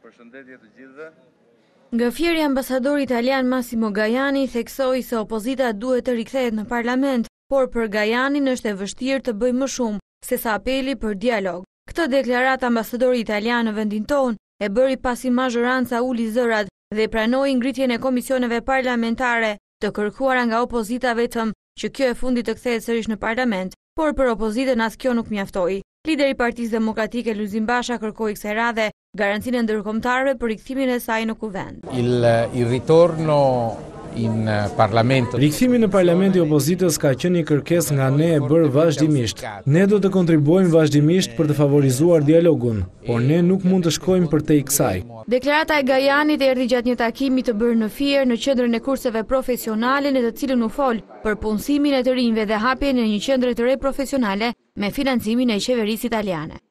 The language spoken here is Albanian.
Përshëndetje të gjithëve. Nga fieri ambasadori italian Massimo Gajani theksoi se opozita duhet të rikthehet në parlament, por për Gajanin është e vështirë të bëjë më shumë se sa apeli për dialog. Këtë deklaratë ambasadori italian në vendin tonë e bëri pasi mazhoranca uli zërat dhe pranoi ngritjen e komisioneve parlamentare të kërkuara nga opozita vetëm që kjo e fundit të kthehet sërish në parlament, por për opozitën as kjo nuk mjaftoi. Lideri i Partisë Demokratike Lulzim Basha kërkoi kësaj radhe garancinë e ndërkombëtarëve për rikthimin e saj në kuvend. Il ritorno in Parlamento. Rikthimi në Parlamenti i opozitës ka qenë një kërkesë nga ne e bërë vazhdimisht. Ne do të kontribuojmë vazhdimisht për të favorizuar dialogun, por ne nuk mund të shkojmë përtej kësaj. Deklarata e Gajanit erdhi gjatë një takimi të bërë në Fier në qendrën e kurseve profesionale në të cilën u fol për punësimin e të rinjve dhe hapjen e një qendre të re profesionale me financimin e qeverisë italiane.